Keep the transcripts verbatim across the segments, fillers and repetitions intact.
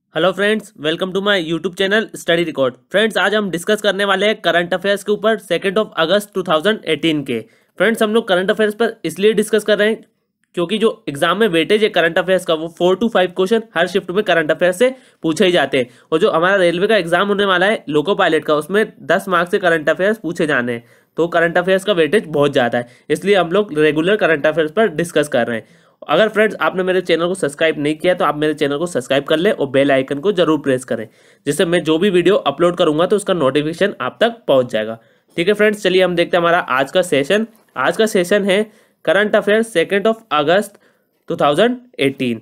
Hello friends, welcome to my YouTube channel study record. Friends, आज हम discuss करने वाले हैं करंट अफेयर्स के ऊपर second of August two thousand eighteen के। फ्रेंड्स, हम लोग करंट अफेयर्स पर इसलिए डिस्कस कर रहे हैं क्योंकि जो एग्जाम में वेटेज है करंट अफेयर्स का वो फोर टू फाइव क्वेश्चन हर शिफ्ट में करंट अफेयर्स से पूछे ही जाते हैं। और जो हमारा रेलवे का एग्जाम होने वाला है लोको पायलट का, उसमें दस मार्क्स से करंट अफेयर्स पूछे जाने हैं। तो करंट अफेयर्स का वेटेज बहुत ज़्यादा है, इसलिए हम लोग रेगुलर करंट अफेयर्स पर डिस्कस कर रहे हैं। अगर फ्रेंड्स आपने मेरे चैनल को सब्सक्राइब नहीं किया तो आप मेरे चैनल को सब्सक्राइब कर ले और बेल आइकन को जरूर प्रेस करें, जिससे मैं जो भी वीडियो अपलोड करूंगा तो उसका नोटिफिकेशन आप तक पहुंच जाएगा। ठीक है फ्रेंड्स, चलिए हम देखते हैं हमारा आज का सेशन। आज का सेशन है current affair second of August two thousand eighteen.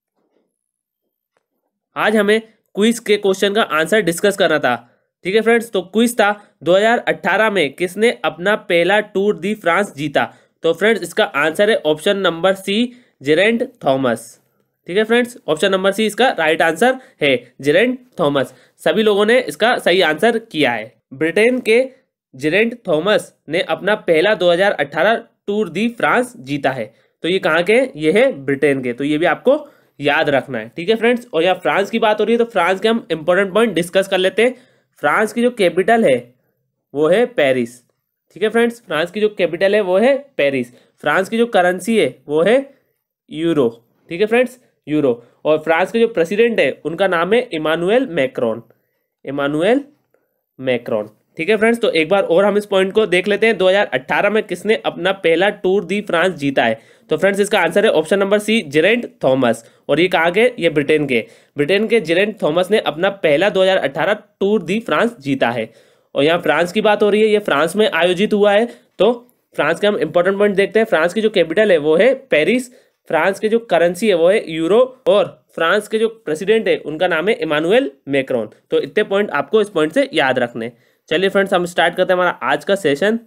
आज हमें क्विज के क्वेश्चन का आंसर डिस्कस करना था। ठीक है फ्रेंड्स, तो क्विज था दो हज़ार अठारह में किसने अपना पहला टूर दी फ्रांस जीता। तो फ्रेंड्स इसका आंसर है option number C, Geraint Thomas. ठीक है फ्रेंड्स, ऑप्शन नंबर सी इसका राइट आंसर है, जेरेंट थॉमस। सभी लोगों ने इसका सही आंसर किया है। ब्रिटेन के जेरेंट थॉमस ने अपना पहला दो हज़ार अठारह टूर दी फ्रांस जीता है। तो ये कहाँ के? ये है ब्रिटेन के। तो ये भी आपको याद रखना है। ठीक है फ्रेंड्स, और यहाँ फ्रांस की बात हो रही है तो फ्रांस के हम इंपॉर्टेंट पॉइंट डिस्कस कर लेते हैं। फ्रांस की जो कैपिटल है वो है पेरिस। ठीक है फ्रेंड्स, फ्रांस की जो कैपिटल है वो है पेरिस। फ्रांस की जो करेंसी है वो है यूरो। ठीक है फ्रेंड्स, यूरो। और फ्रांस के जो प्रेसिडेंट है उनका नाम है इमानुएल मैक्रोन। Emmanuel Macron. ठीक है फ्रेंड्स, तो एक बार और हम इस पॉइंट को देख लेते हैं। दो हज़ार अठारह में किसने अपना पहला टूर दी फ्रांस जीता है। तो फ्रेंड्स इसका आंसर है option number C, Geraint Thomas. और ये कहाँ के? ये ब्रिटेन के। ब्रिटेन के जेरेंट थॉमस ने अपना पहला दो हज़ार अठारह टूर दी फ्रांस जीता है। और यहाँ फ्रांस की बात हो रही है, ये फ्रांस में आयोजित हुआ है। तो फ्रांस के हम इंपॉर्टेंट पॉइंट देखते हैं। फ्रांस की जो कैपिटल है वो है पेरिस। फ्रांस के जो करेंसी है वो है यूरो। और फ्रांस के जो प्रेसिडेंट है उनका नाम है इमानुएल मैक्रोन। तो इतने पॉइंट आपको इस पॉइंट से याद रखने। चलिए फ्रेंड्स, हम स्टार्ट करते हैं हमारा आज का सेशन।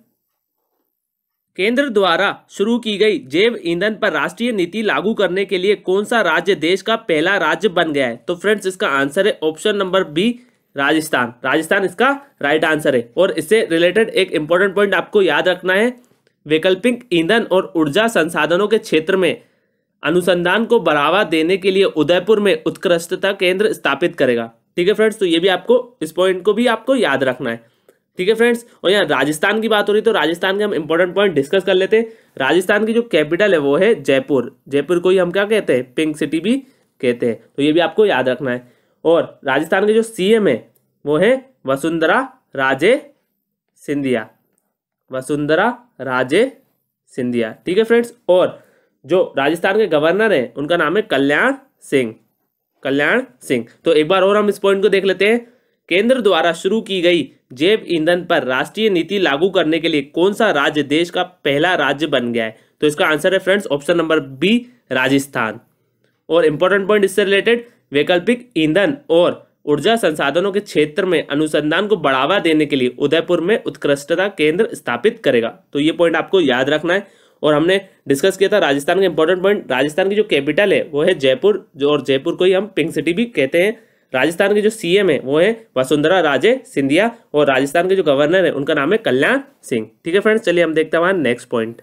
केंद्र द्वारा शुरू की गई जैव ईंधन पर राष्ट्रीय नीति लागू करने के लिए कौन सा राज्य देश का पहला राज्य बन गया है। तो फ्रेंड्स इसका आंसर है option number B, Rajasthan. Rajasthan इसका राइट आंसर है। और इससे रिलेटेड एक इंपॉर्टेंट पॉइंट आपको याद रखना है, वैकल्पिक ईंधन और ऊर्जा संसाधनों के क्षेत्र में अनुसंधान को बढ़ावा देने के लिए उदयपुर में उत्कृष्टता केंद्र स्थापित करेगा। ठीक है फ्रेंड्स, तो ये भी आपको, इस पॉइंट को भी आपको याद रखना है। ठीक है फ्रेंड्स, और यहाँ राजस्थान की बात हो रही तो राजस्थान के हम इंपॉर्टेंट पॉइंट डिस्कस कर लेते हैं। राजस्थान की जो कैपिटल है वो है जयपुर। जयपुर को ही हम क्या कहते हैं? पिंक सिटी भी कहते हैं। तो ये भी आपको याद रखना है। और राजस्थान के जो सीएम है वो है वसुंधरा राजे सिंधिया। वसुंधरा राजे सिंधिया। ठीक है फ्रेंड्स, और जो राजस्थान के गवर्नर हैं उनका नाम है कल्याण सिंह। कल्याण सिंह। तो एक बार और हम इस पॉइंट को देख लेते हैं। केंद्र द्वारा शुरू की गई जैव ईंधन पर राष्ट्रीय नीति लागू करने के लिए कौन सा राज्य देश का पहला राज्य बन गया है। तो इसका आंसर है friends option number B, Rajasthan. और इंपॉर्टेंट पॉइंट इससे रिलेटेड, वैकल्पिक ईंधन और ऊर्जा संसाधनों के क्षेत्र में अनुसंधान को बढ़ावा देने के लिए उदयपुर में उत्कृष्टता केंद्र स्थापित करेगा। तो ये पॉइंट आपको याद रखना है। और हमने डिस्कस किया था राजस्थान के इंपॉर्टेंट पॉइंट। राजस्थान की जो कैपिटल है वो है जयपुर, जो और जयपुर को ही हम पिंक सिटी भी कहते हैं। राजस्थान के जो सीएम है वो है वसुंधरा राजे सिंधिया। और राजस्थान के जो गवर्नर है उनका नाम है कल्याण सिंह। ठीक है फ्रेंड्स, चलिए हम देखते हैं हमारा नेक्स्ट पॉइंट।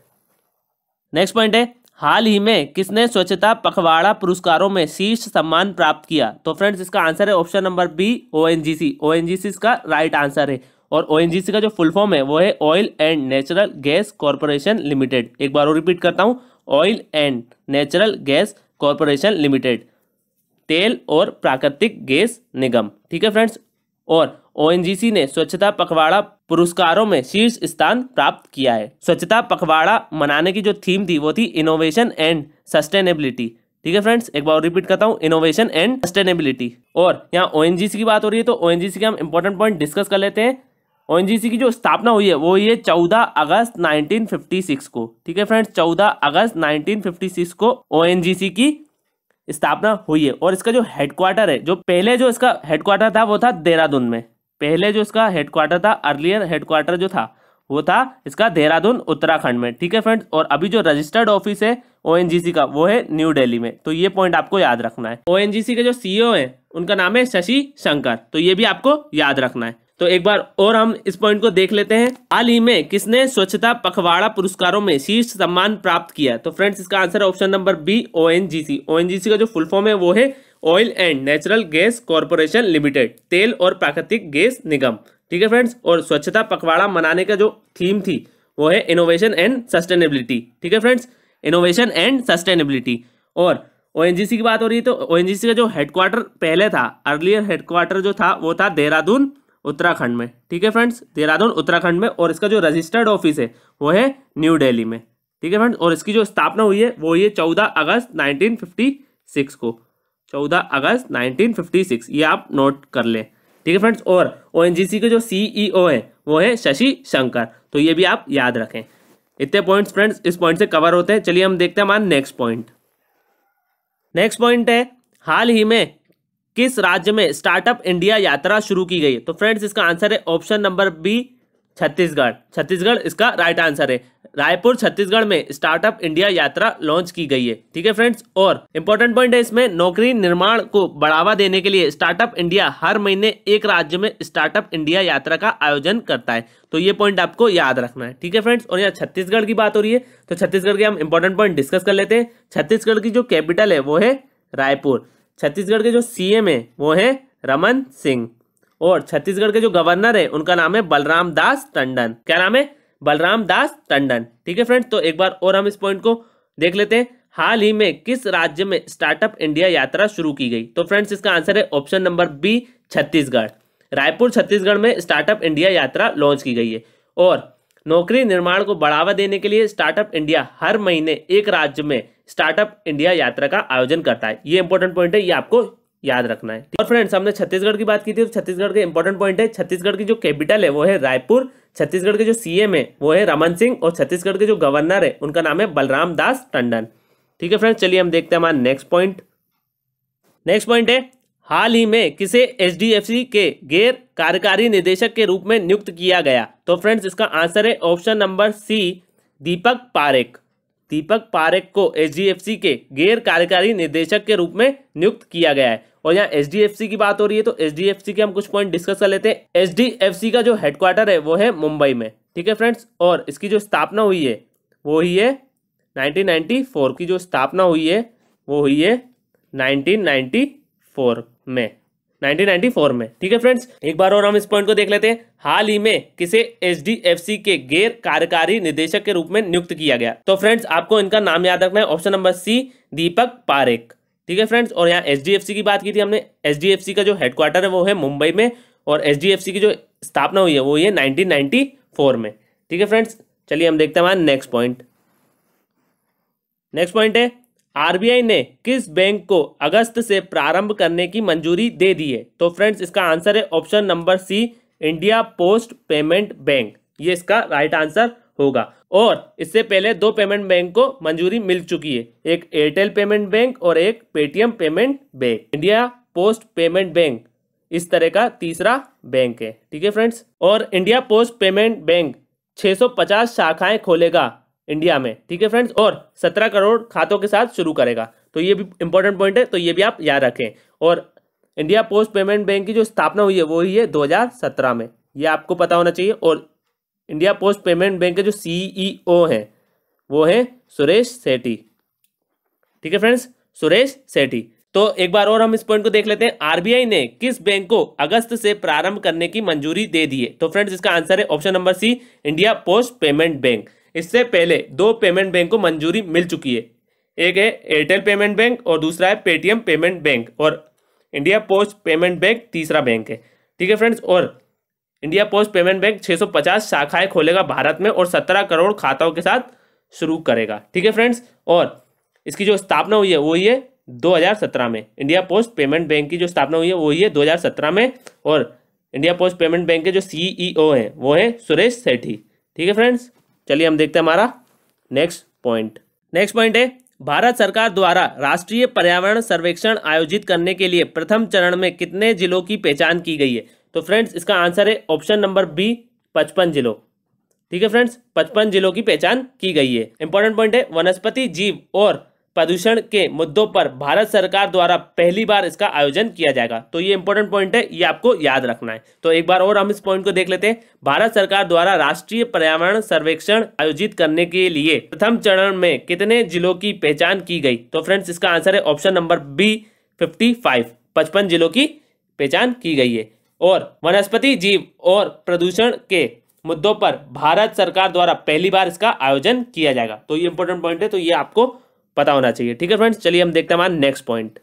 नेक्स्ट पॉइंट है, हाल ही में किसने स्वच्छता पखवाड़ा पुरस्कारों में शीर्ष सम्मान प्राप्त किया। तो फ्रेंड्स इसका आंसर है option number B, ONGC. ONGC इसका राइट आंसर है। और ओएनजीसी का जो फुल फॉर्म है वो है oil and natural gas corporation limited. एक बार और रिपीट करता हूँ, oil and natural gas corporation limited, तेल और प्राकृतिक गैस निगम। ठीक है फ्रेंड्स, और ओएनजीसी ने स्वच्छता पखवाड़ा पुरस्कारों में शीर्ष स्थान प्राप्त किया है। स्वच्छता पखवाड़ा मनाने की जो थीम थी वो थी इनोवेशन एंड सस्टेनेबिलिटी। ठीक है फ्रेंड्स, एक बार रिपीट करता हूँ, इनोवेशन एंड सस्टेनेबिलिटी। और यहाँ ओएनजीसी की बात हो रही है तो ओएनजीसी के हम इंपॉर्टेंट पॉइंट डिस्कस कर लेते हैं। ओएनजीसी की जो स्थापना हुई है वो ये चौदह अगस्त नाइनटीन फिफ्टी सिक्स को। ठीक है फ्रेंड्स, चौदह अगस्त नाइनटीन फिफ्टी सिक्स को ओएनजीसी की स्थापना हुई है। और इसका जो हेडक्वार्टर है, जो पहले जो इसका हेडक्वार्टर था वो था देहरादून में। पहले जो इसका हेडक्वार्टर था, अर्लियर हेडक्वार्टर जो था वो था इसका देहरादून उत्तराखंड में। ठीक है फ्रेंड्स, और अभी जो रजिस्टर्ड ऑफिस है ओएनजीसी का वो है न्यू दिल्ली में। तो ये पॉइंट आपको याद रखना है। ओएनजीसी के जो सीईओ है उनका नाम है शशि शंकर। तो ये भी आपको याद रखना है। तो एक बार और हम इस पॉइंट को देख लेते हैं। हाल ही में किसने स्वच्छता पखवाड़ा पुरस्कारों में शीर्ष सम्मान प्राप्त किया। तो फ्रेंड्स इसका आंसर है option number B, ONGC. ONGC का जो फुल फॉर्म है वो है oil and natural gas corporation limited, तेल और प्राकृतिक गैस निगम। ठीक है फ्रेंड्स, और स्वच्छता पखवाड़ा मनाने का जो थीम थी वो है इनोवेशन एंड सस्टेनेबिलिटी। ठीक है फ्रेंड्स, इनोवेशन एंड सस्टेनेबिलिटी। और ओएनजीसी की बात हो रही है तो ओएनजीसी का जो हेडक्वार्टर पहले था, अर्लियर हेडक्वार्टर जो था वो था देहरादून उत्तराखंड में। ठीक है फ्रेंड्स, देहरादून उत्तराखंड में, और इसका जो रजिस्टर्ड ऑफिस है वो है न्यू दिल्ली में। ठीक है फ्रेंड्स, और इसकी जो स्थापना हुई है वो ये चौदह अगस्त नाइनटीन फिफ्टी सिक्स को, चौदह अगस्त नाइनटीन फिफ्टी सिक्स, ये आप नोट कर लें। ठीक है फ्रेंड्स, और ओएनजीसी के जो सीईओ है वो है शशि शंकर, तो ये भी आप याद रखें। इतने पॉइंट्स फ्रेंड्स इस पॉइंट से कवर होते हैं। चलिए हम देखते हैं हमारा नेक्स्ट पॉइंट। नेक्स्ट पॉइंट है, हाल ही में किस राज्य में स्टार्टअप इंडिया यात्रा शुरू की गई है? तो फ्रेंड्स इसका आंसर है option number B, Chhattisgarh. Chhattisgarh इसका राइट आंसर है। रायपुर छत्तीसगढ़ में स्टार्टअप इंडिया यात्रा लॉन्च की गई है। ठीक है फ्रेंड्स, और इंपॉर्टेंट पॉइंट है इसमें, नौकरी निर्माण को बढ़ावा देने के लिए स्टार्टअप इंडिया हर महीने एक राज्य में स्टार्टअप इंडिया यात्रा का आयोजन करता है, तो ये पॉइंट आपको याद रखना है। ठीक है फ्रेंड्स, और यहाँ छत्तीसगढ़ की बात हो रही है तो छत्तीसगढ़ के हम इंपॉर्टेंट पॉइंट डिस्कस कर लेते हैं। छत्तीसगढ़ की जो कैपिटल है वो है रायपुर। छत्तीसगढ़ के जो सीएम है वो है रमन सिंह, और छत्तीसगढ़ के जो गवर्नर है उनका नाम है बलराम दास टंडन। क्या नाम है? बलराम दास टंडन। ठीक है फ्रेंड्स, तो एक बार और हम इस पॉइंट को देख लेते हैं। हाल ही में किस राज्य में स्टार्टअप इंडिया यात्रा शुरू की गई? तो फ्रेंड्स इसका आंसर है option number B, Chhattisgarh. Raipur Chhattisgarh में स्टार्टअप इंडिया यात्रा लॉन्च की गई है। और नौकरी निर्माण को बढ़ावा देने के लिए स्टार्टअप इंडिया हर महीने एक राज्य में स्टार्टअप इंडिया यात्रा का आयोजन करता है। ये इंपॉर्टेंट पॉइंट है, ये आपको याद रखना है। और फ्रेंड्स हमने छत्तीसगढ़ की बात की थी, तो छत्तीसगढ़ के इंपॉर्टेंट पॉइंट है, छत्तीसगढ़ की जो कैपिटल है वो है रायपुर, छत्तीसगढ़ के जो सीएम है वो है रमन सिंह, और छत्तीसगढ़ के जो गवर्नर है उनका नाम है बलराम दास टंडन। ठीक है फ्रेंड्स, चलिए हम देखते हैं हमारा नेक्स्ट पॉइंट। नेक्स्ट पॉइंट है, हाल ही में किसे एचडीएफसी के गैर कार्यकारी निदेशक के रूप में नियुक्त किया गया? तो फ्रेंड्स इसका आंसर है option number C, Deepak Parekh. Deepak Parekh को एचडीएफसी के गैर कार्यकारी निदेशक के रूप में नियुक्त किया गया है। और यहाँ एचडीएफसी की बात हो रही है तो एचडीएफसी के हम कुछ पॉइंट डिस्कस कर लेते हैं। एचडीएफसी का जो हेडक्वार्टर है वो है मुंबई में। ठीक है फ्रेंड्स, और इसकी जो स्थापना हुई है वो हुई है नाइनटीन नाइंटी फोर की, जो स्थापना हुई है वो हुई है नाइनटीन नाइंटी फोर में, नाइनटीन नाइंटी फोर में। ठीक है फ्रेंड्स, एक बार और हम इस पॉइंट को देख लेते हैं। हाल ही में किसे एचडीएफसी के गैर कार्यकारी निदेशक के रूप में नियुक्त किया गया? तो फ्रेंड्स आपको इनका नाम याद रखना है, option number C, Deepak Parekh. ठीक है फ्रेंड्स, और यहाँ एचडीएफसी की बात की थी हमने, एचडीएफसी का जो हेडक्वार्टर है वो है मुंबई में, और एचडीएफसी की जो स्थापना हुई है वो ये नाइनटीन नाइंटी फोर में। ठीक है फ्रेंड्स, चलिए हम देखते हैं हमारा नेक्स्ट पॉइंट। नेक्स्ट पॉइंट है, आरबीआई ने किस बैंक को अगस्त से प्रारंभ करने की मंजूरी दे दी है? तो फ्रेंड्स इसका आंसर है option number C, India post payment bank. ये इसका राइट आंसर होगा। और इससे पहले दो पेमेंट बैंक को मंजूरी मिल चुकी है, एक एयरटेल पेमेंट बैंक और एक Paytm payment bank. India post payment bank इस तरह का तीसरा बैंक है। ठीक है फ्रेंड्स, और इंडिया पोस्ट पेमेंट बैंक छह सौ पचास शाखाएं खोलेगा इंडिया में। ठीक है फ्रेंड्स, और सत्रह करोड़ खातों के साथ शुरू करेगा, तो ये भी इंपॉर्टेंट पॉइंट है, तो ये भी आप याद रखें। और इंडिया पोस्ट पेमेंट बैंक की जो स्थापना हुई है वो हुई है दो हज़ार सत्रह में, ये आपको पता होना चाहिए। और इंडिया पोस्ट पेमेंट बैंक के जो सीईओ हैं वो है सुरेश सेठी। ठीक है फ्रेंड्स, सुरेश सेठी। तो एक बार और हम इस पॉइंट को देख लेते हैं, आरबीआई ने किस बैंक को अगस्त से प्रारंभ करने की मंजूरी दे दी है? तो फ्रेंड्स इसका आंसर है option number C, India post payment bank. इससे पहले दो पेमेंट बैंक को मंजूरी मिल चुकी है, एक है एयरटेल पेमेंट बैंक और दूसरा है पेटीएम पेमेंट बैंक, और इंडिया पोस्ट पेमेंट बैंक तीसरा बैंक है। ठीक है फ्रेंड्स, और इंडिया पोस्ट पेमेंट बैंक छह सौ पचास शाखाएं खोलेगा भारत में और सत्रह करोड़ खाताओं के साथ शुरू करेगा। ठीक है फ्रेंड्स, और इसकी जो स्थापना हुई है वो हुई है दो हज़ार सत्रह में। इंडिया पोस्ट पेमेंट बैंक की जो स्थापना हुई है वो हुई है दो हज़ार सत्रह में, और इंडिया पोस्ट पेमेंट बैंक के जो सीईओ हैं वो है सुरेश सेठी। ठीक है फ्रेंड्स, चलिए हम देखते हैं हमारा नेक्स्ट पॉइंट। नेक्स्ट पॉइंट है, भारत सरकार द्वारा राष्ट्रीय पर्यावरण सर्वेक्षण आयोजित करने के लिए प्रथम चरण में कितने जिलों की पहचान की गई है? तो फ्रेंड्स इसका आंसर है ऑप्शन नंबर बी, पचपन जिलों। ठीक है फ्रेंड्स, पचपन जिलों की पहचान की गई है। इंपॉर्टेंट पॉइंट है, वनस्पति जीव और प्रदूषण के मुद्दों पर भारत सरकार द्वारा पहली बार इसका आयोजन किया जाएगा, तो ये इंपॉर्टेंट पॉइंट है, ये आपको याद रखना है। तो एक बार और हम इस पॉइंट को देख लेते हैं, भारत सरकार द्वारा राष्ट्रीय पर्यावरण सर्वेक्षण आयोजित करने के लिए प्रथम चरण में कितने जिलों की पहचान की गई? तो फ्रेंड्स इसका आंसर है option number B, fifty five पचपन जिलों की पहचान की गई है। और वनस्पति जीव और प्रदूषण के मुद्दों पर भारत सरकार द्वारा पहली बार इसका आयोजन किया जाएगा। तो ये इंपॉर्टेंट पॉइंट है, तो ये आपको पता होना चाहिए। ठीक है फ्रेंड्स, चलिए हम देखते हैं हमारा नेक्स्ट पॉइंट।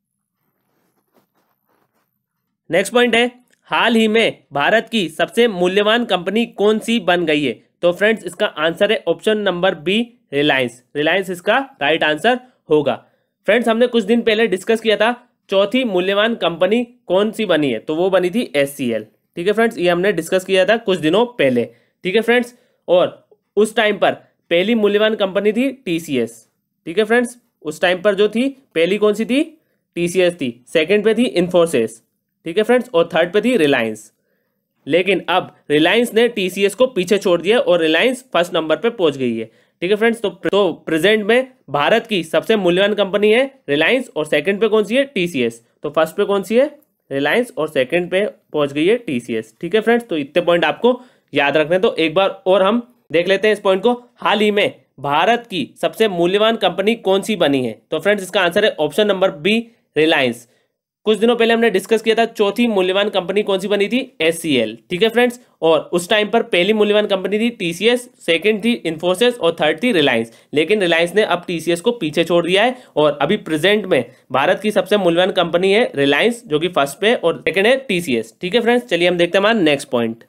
नेक्स्ट पॉइंट है, हाल ही में भारत की सबसे मूल्यवान कंपनी कौन सी बन गई है? तो फ्रेंड्स इसका आंसर है option number B, Reliance. Reliance इसका राइट आंसर होगा। फ्रेंड्स हमने कुछ दिन पहले डिस्कस किया था चौथी मूल्यवान कंपनी कौन सी बनी है, तो वो बनी थी एच सी एल। ठीक है फ्रेंड्स, ये हमने डिस्कस किया था कुछ दिनों पहले। ठीक है फ्रेंड्स, और उस टाइम पर पहली मूल्यवान कंपनी थी टी सी एस। ठीक है फ्रेंड्स, उस टाइम पर जो थी पहली कौन सी थी? टी सी एस थी। सेकंड पे थी इन्फोसिस। ठीक है फ्रेंड्स, और थर्ड पे थी रिलायंस। लेकिन अब रिलायंस ने टी सी एस को पीछे छोड़ दिया और रिलायंस फर्स्ट नंबर पे पहुंच गई है। ठीक है फ्रेंड्स, तो तो प्रेजेंट में भारत की सबसे मूल्यवान कंपनी है रिलायंस और सेकंड पे कौन सी है? T C S. तो फर्स्ट पे कौन सी है? रिलायंस और सेकंड पे पहुंच गई है टी सी एस। ठीक है फ्रेंड्स, तो इतने पॉइंट आपको याद रखने। तो एक बार और हम देख लेते हैं इस पॉइंट को। हाल ही में भारत की सबसे मूल्यवान कंपनी कौन सी बनी है? तो फ्रेंड्स इसका आंसर है ऑप्शन नंबर बी, रिलायंस। कुछ दिनों पहले हमने डिस्कस किया था चौथी मूल्यवान कंपनी कौन सी बनी थी? H C L. ठीक है फ्रेंड्स, और उस टाइम पर पहली मूल्यवान कंपनी थी टी सी एस, सेकंड थी इन्फोसिस और थर्ड थी रिलायंस। लेकिन रिलायंस ने अब टी सी एस को पीछे छोड़ दिया है और अभी प्रेजेंट में भारत की सबसे मूल्यवान कंपनी है रिलायंस, जो कि फर्स्ट पे, और सेकंड है टी सी एस। ठीक है फ्रेंड्स, चलिए हम देखते हैं हमारा नेक्स्ट पॉइंट।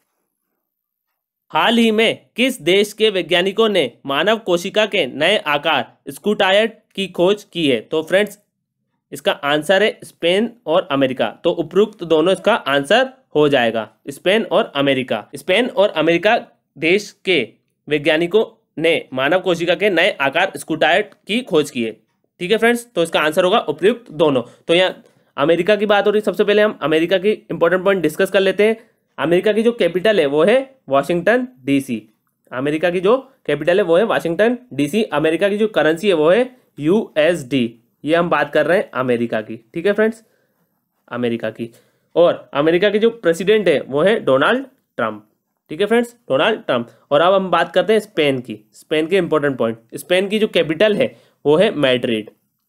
हाल ही में किस देश के वैज्ञानिकों ने मानव कोशिका के नए आकार स्कूटायड की खोज की है? तो फ्रेंड्स इसका आंसर है स्पेन और अमेरिका। तो उपरोक्त दोनों इसका आंसर हो जाएगा, स्पेन और अमेरिका। स्पेन और अमेरिका देश के वैज्ञानिकों ने मानव कोशिका के नए आकार स्कूटायड की खोज की है। ठीक है फ्रेंड्स, तो इसका आंसर होगा उपयुक्त दोनों। तो यहाँ अमेरिका की बात हो रही है। सबसे पहले हम अमेरिका की इंपॉर्टेंट पॉइंट डिस्कस कर लेते हैं। अमेरिका की जो कैपिटल है वो है वाशिंगटन डीसी। अमेरिका की जो कैपिटल है वो है वाशिंगटन डीसी। अमेरिका की जो करेंसी है वो है यू एस डी। ये हम बात कर रहे हैं अमेरिका की। ठीक है फ्रेंड्स, अमेरिका की। और अमेरिका के जो प्रेसिडेंट है वो है डोनाल्ड ट्रंप। ठीक है फ्रेंड्स, डोनाल्ड ट्रंप। और अब हम बात करते हैं स्पेन की। स्पेन के इंपॉर्टेंट पॉइंट, स्पेन की जो कैपिटल है वो है मैड्रिड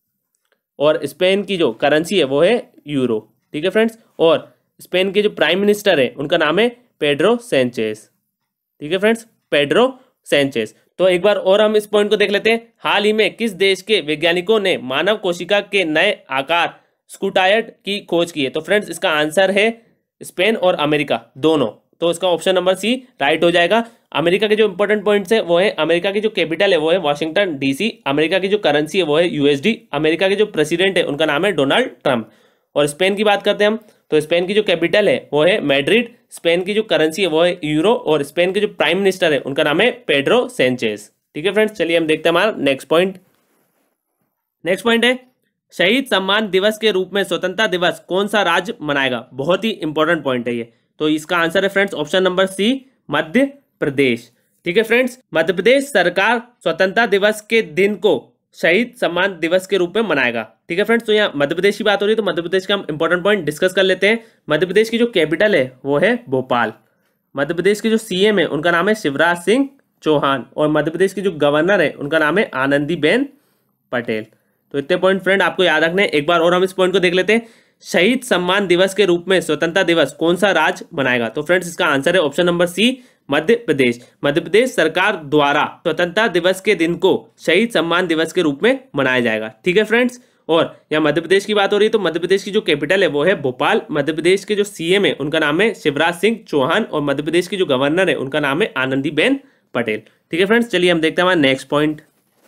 और स्पेन की जो करेंसी है वो है यूरो। ठीक है फ्रेंड्स, और स्पेन के जो प्राइम मिनिस्टर है उनका नाम है पेड्रो सैंचेज। ठीक है फ्रेंड्स, पेड्रो सैंचेज। तो एक बार और हम इस पॉइंट को देख लेते हैं। हाल ही में किस देश के वैज्ञानिकों ने मानव कोशिका के नए आकार स्कूटायड की खोज की है? तो फ्रेंड्स इसका आंसर है स्पेन और अमेरिका दोनों। तो इसका ऑप्शन नंबर सी राइट हो जाएगा। अमेरिका के जो इंपॉर्टेंट पॉइंट्स है वो है अमेरिका की जो कैपिटल है वो है वाशिंगटन डीसी। अमेरिका की जो करेंसी है वो है यू एस डी। अमेरिका के जो प्रेसिडेंट है उनका नाम है डोनाल्ड ट्रंप। और स्पेन की बात करते हैं हम, तो स्पेन की जो कैपिटल है वो है मैड्रिड। स्पेन की जो करेंसी है वो है यूरो और स्पेन के जो प्राइम मिनिस्टर है उनका नाम है पेड्रो सैंचेज। ठीक है फ्रेंड्स, चलिए हम देखते हैं हमारा नेक्स्ट पॉइंट। नेक्स्ट पॉइंट है, शहीद सम्मान दिवस के रूप में स्वतंत्रता दिवस कौन सा राज्य मनाएगा? बहुत ही इंपॉर्टेंट पॉइंट है ये। तो इसका आंसर है friends option number C, Madhya Pradesh. ठीक है फ्रेंड्स, मध्य प्रदेश सरकार स्वतंत्रता दिवस के दिन को शहीद सम्मान दिवस के रूप में मनाएगा। ठीक है फ्रेंड्स, तो यहाँ मध्य प्रदेश की बात हो रही है तो मध्य प्रदेश का हम इंपॉर्टेंट पॉइंट डिस्कस कर लेते हैं। मध्य प्रदेश की जो कैपिटल है वो है भोपाल। मध्य प्रदेश के जो सी एम है उनका नाम है शिवराज सिंह चौहान और मध्य प्रदेश की जो गवर्नर है उनका नाम है आनंदीबेन पटेल। तो इतने पॉइंट फ्रेंड आपको याद रखने हैं। एक बार और हम इस पॉइंट को देख लेते हैं। शहीद सम्मान दिवस के रूप में स्वतंत्रता दिवस कौन सा राज्य मनाएगा? तो फ्रेंड्स इसका आंसर है ऑप्शन नंबर सी, मध्य प्रदेश। मध्य प्रदेश सरकार द्वारा स्वतंत्रता दिवस के दिन को शहीद सम्मान दिवस के रूप में मनाया जाएगा। ठीक है फ्रेंड्स, और यहाँ मध्य प्रदेश की बात हो रही है तो मध्य प्रदेश की जो कैपिटल है वो है भोपाल। मध्य प्रदेश के जो सीएम है उनका नाम है शिवराज सिंह चौहान और मध्य प्रदेश की जो गवर्नर है उनका नाम है आनंदीबेन पटेल। ठीक है फ्रेंड्स, चलिए हम देखते हैं हमारा नेक्स्ट पॉइंट।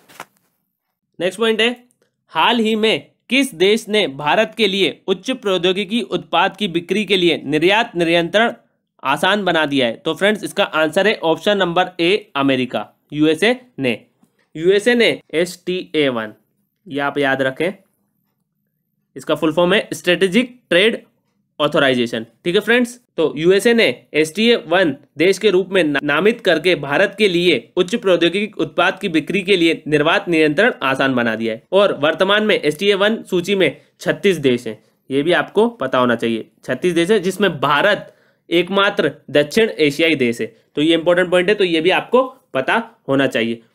नेक्स्ट पॉइंट है, हाल ही में किस देश ने भारत के लिए उच्च प्रौद्योगिकी उत्पाद की बिक्री के लिए निर्यात नियंत्रण आसान बना दिया है? तो फ्रेंड्स इसका आंसर है option number A, America. USA ने यूएसए ने एस टी ए वन, ये आप याद रखें, इसका फुल फॉर्म है स्ट्रेटेजिक ट्रेड ऑथराइजेशन। ठीक है फ्रेंड्स, तो यूएसए ने एस टी ए वन देश के रूप में नामित करके भारत के लिए उच्च प्रौद्योगिकी उत्पाद की बिक्री के लिए निर्यात नियंत्रण आसान बना दिया है। और वर्तमान में एस टी ए वन सूची में छत्तीस देश हैं, ये भी आपको पता होना चाहिए। छत्तीस देश है जिसमें भारत एकमात्र दक्षिण एशियाई देश है। तो ये इंपॉर्टेंट पॉइंट है, तो ये भी आपको पता होना चाहिए।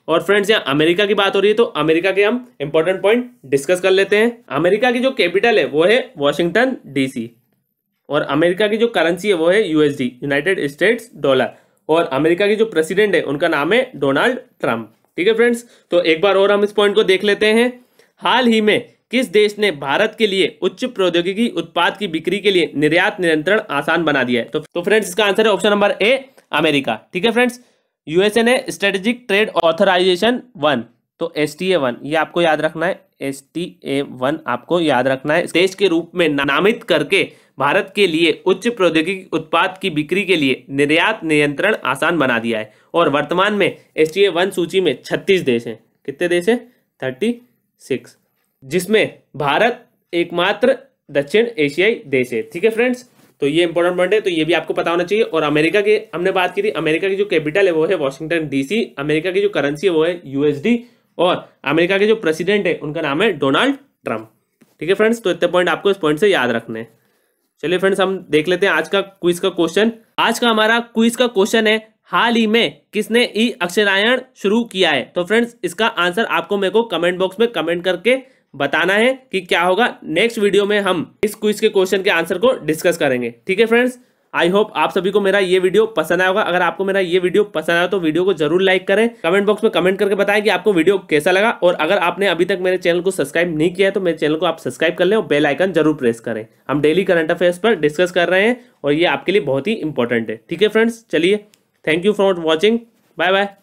और फ्रेंड्स यहाँ अमेरिका की बात हो रही है तो अमेरिका के हम इंपॉर्टेंट पॉइंट डिस्कस कर लेते हैं। अमेरिका की जो कैपिटल है वो है वॉशिंगटन डीसी, और अमेरिका की जो करेंसी है वो है यूएसडी, यूनाइटेड स्टेट्स डॉलर, और अमेरिका की जो प्रेसिडेंट है उनका नाम है डोनाल्ड ट्रंप। ठीक है फ्रेंड्स, तो एक बार और हम इस पॉइंट को देख लेते हैं। हाल ही में किस देश ने भारत के लिए उच्च प्रौद्योगिकी उत्पाद की बिक्री के लिए निर्यात नियंत्रण आसान बना दिया है? तो, तो फ्रेंड्स इसका आंसर है ऑप्शन नंबर ए, अमेरिका। ठीक है फ्रेंड्स, यूएसए ने स्ट्रेटेजिक ट्रेड ऑथराइजेशन वन, तो एस टी ए वन, ये आपको याद रखना है, एस टी ए वन आपको याद रखना है, देश के रूप में नामित करके भारत के लिए उच्च प्रौद्योगिकी उत्पाद की बिक्री के लिए निर्यात नियंत्रण आसान बना दिया है। और वर्तमान में एस टी ए वन सूची में छत्तीस देश हैं। कितने देश हैं? थर्टी सिक्स, जिसमें भारत एकमात्र दक्षिण एशियाई देश है। ठीक है फ्रेंड्स, तो ये इंपॉर्टेंट पॉइंट है, तो ये भी आपको पता होना चाहिए। और अमेरिका के हमने बात की थी, अमेरिका की जो कैपिटल है वो है वॉशिंगटन डीसी, अमेरिका की जो करेंसी है वो है यूएसडी, और अमेरिका के जो प्रेसिडेंट है उनका नाम है डोनाल्ड ट्रंप। ठीक है फ्रेंड्स, तो इतने पॉइंट आपको इस पॉइंट से याद रखने हैं। चलिए फ्रेंड्स, हम देख लेते हैं आज का क्विज का क्वेश्चन। आज का हमारा क्विज का क्वेश्चन है, हाल ही में किसने ई अक्षरायण शुरू किया है? तो फ्रेंड्स इसका आंसर आपको मेरे को कमेंट बॉक्स में कमेंट करके बताना है कि क्या होगा। नेक्स्ट वीडियो में हम इस क्विज के क्वेश्चन के आंसर को डिस्कस करेंगे। ठीक है फ्रेंड्स, आई होप आप सभी को मेरा ये वीडियो पसंद आया होगा। अगर आपको मेरा ये वीडियो पसंद आया तो वीडियो को जरूर लाइक करें, कमेंट बॉक्स में कमेंट करके बताएं कि आपको वीडियो कैसा लगा। और अगर आपने अभी तक मेरे चैनल को सब्सक्राइब नहीं किया है तो मेरे चैनल को आप सब्सक्राइब कर लें और बेल आइकन जरूर प्रेस करें। हम डेली करंट अफेयर्स पर डिस्कस कर रहे हैं और ये आपके लिए बहुत ही इंपॉर्टेंट है। ठीक है फ्रेंड्स, चलिए, thank you for watching, bye bye.